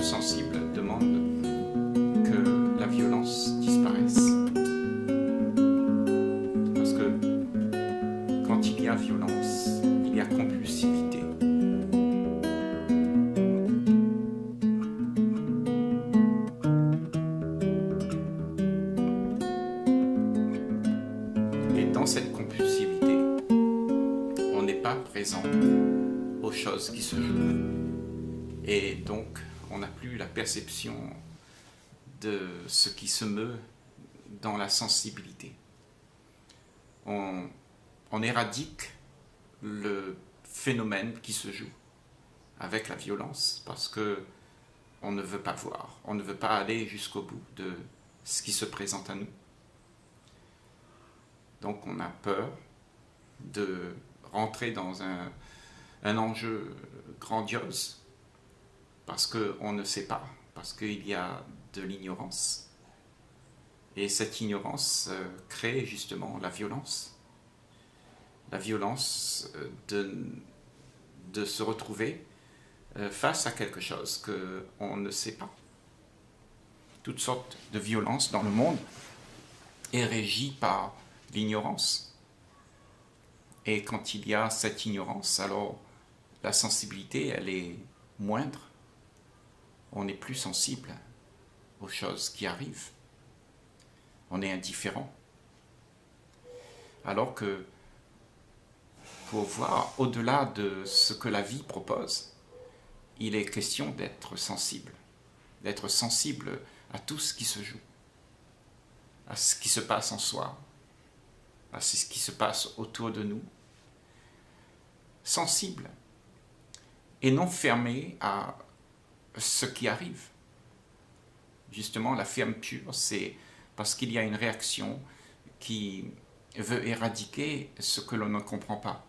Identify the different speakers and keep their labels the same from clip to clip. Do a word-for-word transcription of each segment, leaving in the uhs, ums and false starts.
Speaker 1: sensible demande que la violence disparaisse. Parce que quand il y a violence, il y a compulsivité. Et dans cette compulsivité, on n'est pas présent aux choses qui se jouent. Et donc, on n'a plus la perception de ce qui se meut dans la sensibilité. On, on éradique le phénomène qui se joue avec la violence parce que on ne veut pas voir, on ne veut pas aller jusqu'au bout de ce qui se présente à nous. Donc on a peur de rentrer dans un, un enjeu grandiose parce qu'on ne sait pas, parce qu'il y a de l'ignorance. Et cette ignorance euh, crée justement la violence. La violence euh, de, de se retrouver euh, face à quelque chose qu'on ne sait pas. Toutes sortes de violences dans le monde est régie par l'ignorance. Et quand il y a cette ignorance, alors la sensibilité, elle est moindre. On n'est plus sensible aux choses qui arrivent. On est indifférent. Alors que pour voir au-delà de ce que la vie propose, il est question d'être sensible, d'être sensible à tout ce qui se joue, à ce qui se passe en soi, à ce qui se passe autour de nous. Sensible et non fermé à ce qui arrive. Justement, la fermeture, c'est parce qu'il y a une réaction qui veut éradiquer ce que l'on ne comprend pas.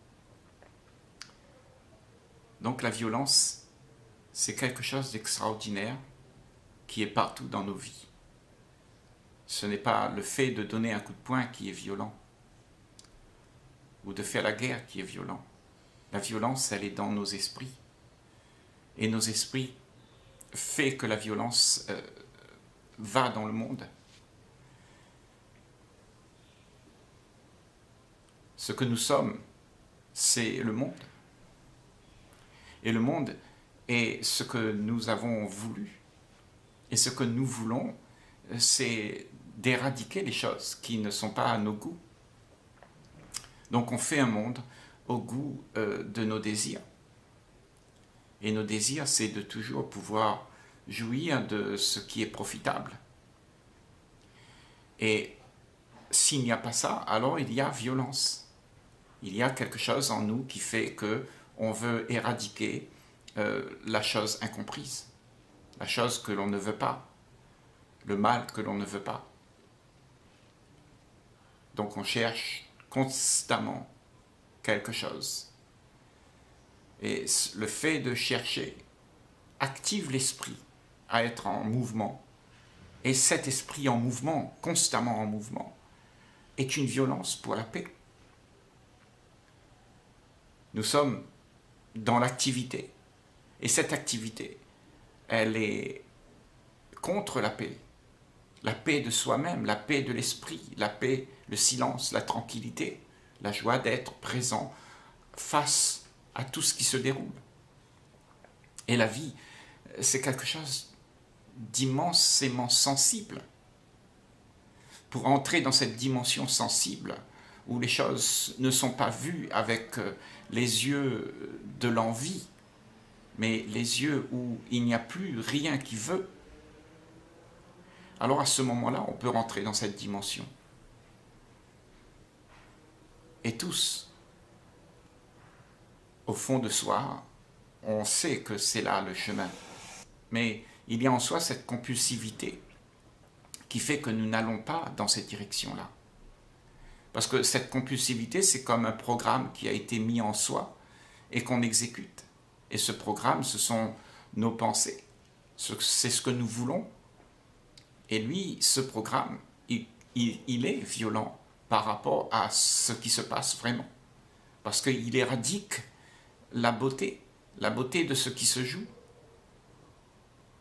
Speaker 1: Donc la violence, c'est quelque chose d'extraordinaire qui est partout dans nos vies. Ce n'est pas le fait de donner un coup de poing qui est violent, ou de faire la guerre qui est violent. La violence, elle est dans nos esprits. Et nos esprits fait que la violence euh, va dans le monde. Ce que nous sommes, c'est le monde. Et le monde est ce que nous avons voulu. Et ce que nous voulons, c'est d'éradiquer les choses qui ne sont pas à nos goûts. Donc on fait un monde au goût euh, de nos désirs. Et nos désirs, c'est de toujours pouvoir jouir de ce qui est profitable. Et s'il n'y a pas ça, alors il y a violence. Il y a quelque chose en nous qui fait qu'on veut éradiquer euh, la chose incomprise, la chose que l'on ne veut pas, le mal que l'on ne veut pas. Donc on cherche constamment quelque chose. Et le fait de chercher active l'esprit à être en mouvement. Et cet esprit en mouvement, constamment en mouvement, est une violence pour la paix. Nous sommes dans l'activité. Et cette activité, elle est contre la paix. La paix de soi-même, la paix de l'esprit, la paix, le silence, la tranquillité, la joie d'être présent face à tout ce qui se déroule. Et la vie, c'est quelque chose d'immensément sensible. Pour entrer dans cette dimension sensible, où les choses ne sont pas vues avec les yeux de l'envie, mais les yeux où il n'y a plus rien qui veut, alors à ce moment-là, on peut rentrer dans cette dimension. Et tous, au fond de soi, on sait que c'est là le chemin. Mais il y a en soi cette compulsivité qui fait que nous n'allons pas dans cette direction-là. Parce que cette compulsivité, c'est comme un programme qui a été mis en soi et qu'on exécute. Et ce programme, ce sont nos pensées. C'est ce que nous voulons. Et lui, ce programme, il, il, il est violent par rapport à ce qui se passe vraiment. Parce qu'il éradique la beauté, la beauté de ce qui se joue.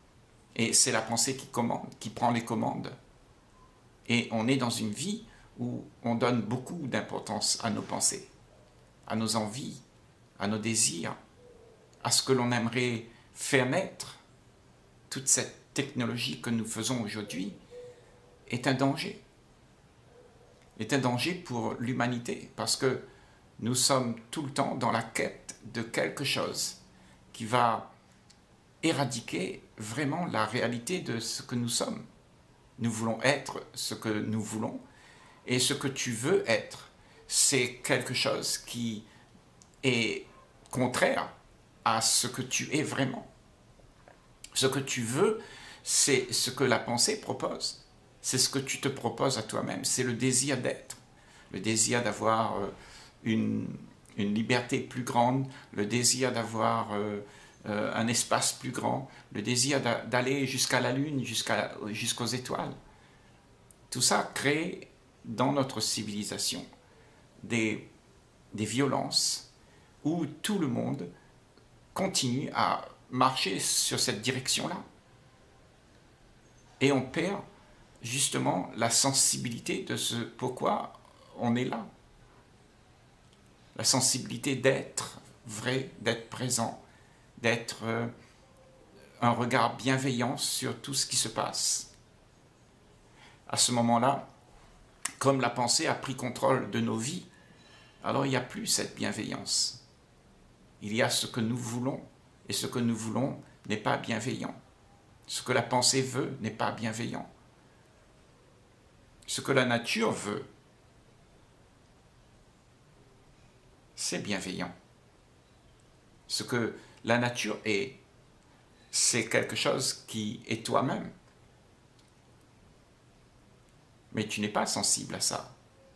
Speaker 1: Et c'est la pensée qui commande, qui prend les commandes. Et on est dans une vie où on donne beaucoup d'importance à nos pensées, à nos envies, à nos désirs, à ce que l'on aimerait faire naître. Toute cette technologie que nous faisons aujourd'hui est un danger. Est un danger pour l'humanité, parce que nous sommes tout le temps dans la quête de quelque chose qui va éradiquer vraiment la réalité de ce que nous sommes. Nous voulons être ce que nous voulons, et ce que tu veux être, c'est quelque chose qui est contraire à ce que tu es vraiment. Ce que tu veux, c'est ce que la pensée propose. C'est ce que tu te proposes à toi-même. C'est le désir d'être, le désir d'avoir une, une liberté plus grande, le désir d'avoir euh, euh, un espace plus grand, le désir d'aller jusqu'à la lune, jusqu'à, jusqu'aux étoiles. Tout ça crée dans notre civilisation des, des violences où tout le monde continue à marcher sur cette direction-là. Et on perd justement la sensibilité de ce pourquoi on est là. La sensibilité d'être vrai, d'être présent, d'être euh, un regard bienveillant sur tout ce qui se passe. À ce moment-là, comme la pensée a pris contrôle de nos vies, alors il n'y a plus cette bienveillance. Il y a ce que nous voulons, et ce que nous voulons n'est pas bienveillant. Ce que la pensée veut n'est pas bienveillant. Ce que la nature veut, c'est bienveillant. Ce que la nature est, c'est quelque chose qui est toi-même. Mais tu n'es pas sensible à ça.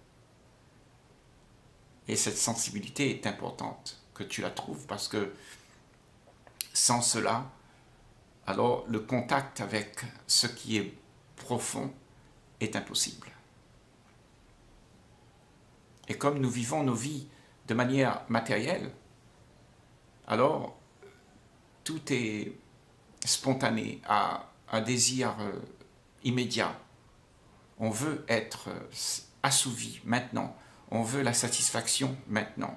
Speaker 1: Et cette sensibilité est importante que tu la trouves, parce que sans cela, alors le contact avec ce qui est profond est impossible. Et comme nous vivons nos vies de manière matérielle, alors tout est spontané, à un désir euh, immédiat. On veut être assouvi maintenant, on veut la satisfaction maintenant.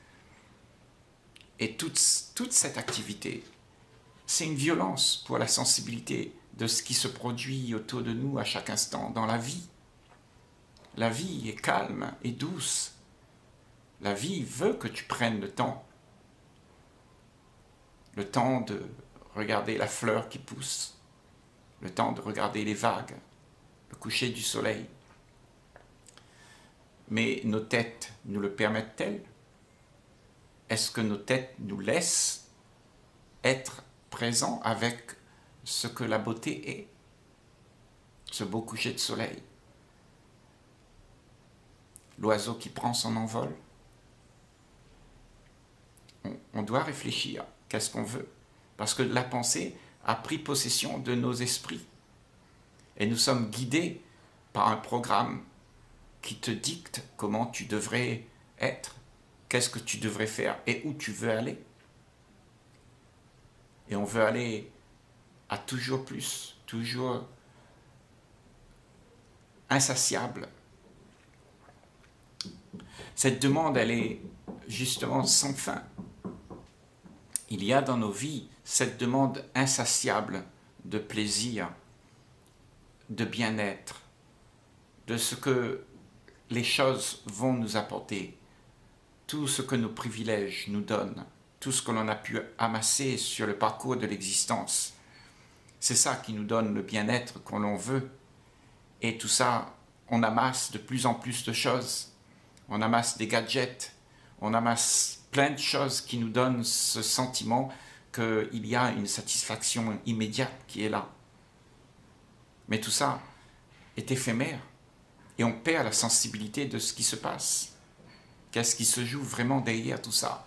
Speaker 1: Et toute, toute cette activité, c'est une violence pour la sensibilité de ce qui se produit autour de nous à chaque instant dans la vie. La vie est calme et douce. La vie veut que tu prennes le temps. Le temps de regarder la fleur qui pousse, le temps de regarder les vagues, le coucher du soleil. Mais nos têtes nous le permettent-elles? Est-ce que nos têtes nous laissent être présents avec ce que la beauté est? Ce beau coucher de soleil, l'oiseau qui prend son envol. On, on doit réfléchir, qu'est-ce qu'on veut? Parce que la pensée a pris possession de nos esprits. Et nous sommes guidés par un programme qui te dicte comment tu devrais être, qu'est-ce que tu devrais faire et où tu veux aller. Et on veut aller à toujours plus, toujours insatiable. Cette demande, elle est justement sans fin. Il y a dans nos vies cette demande insatiable de plaisir, de bien-être, de ce que les choses vont nous apporter, tout ce que nos privilèges nous donnent, tout ce que l'on a pu amasser sur le parcours de l'existence. C'est ça qui nous donne le bien-être qu'on l'on veut. Et tout ça, on amasse de plus en plus de choses. On amasse des gadgets, on amasse plein de choses qui nous donnent ce sentiment qu'il y a une satisfaction immédiate qui est là. Mais tout ça est éphémère et on perd la sensibilité de ce qui se passe. Qu'est-ce qui se joue vraiment derrière tout ça?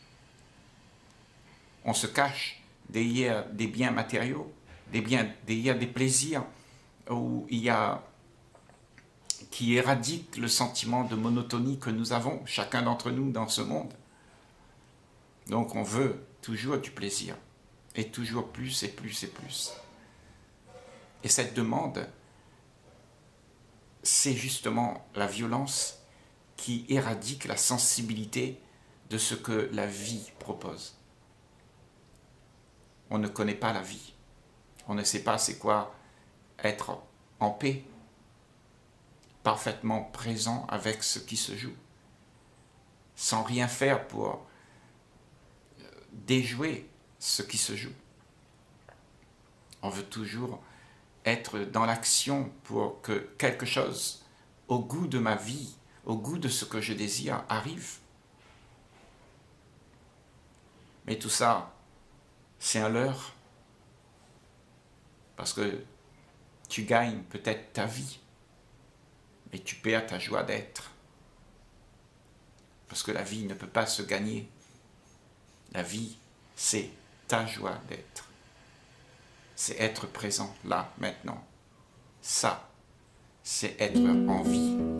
Speaker 1: On se cache derrière des biens matériaux, des biens, derrière des plaisirs où il y a, qui éradiquent le sentiment de monotonie que nous avons, chacun d'entre nous dans ce monde. Donc on veut toujours du plaisir, et toujours plus et plus et plus. Et cette demande, c'est justement la violence qui éradique la sensibilité de ce que la vie propose. On ne connaît pas la vie. On ne sait pas c'est quoi être en paix, parfaitement présent avec ce qui se joue, sans rien faire pour déjouer ce qui se joue. On veut toujours être dans l'action pour que quelque chose, au goût de ma vie, au goût de ce que je désire, arrive. Mais tout ça, c'est un leurre. Parce que tu gagnes peut-être ta vie, mais tu perds ta joie d'être. Parce que la vie ne peut pas se gagner. La vie, c'est ta joie d'être. C'est être présent là, maintenant. Ça, c'est être en vie.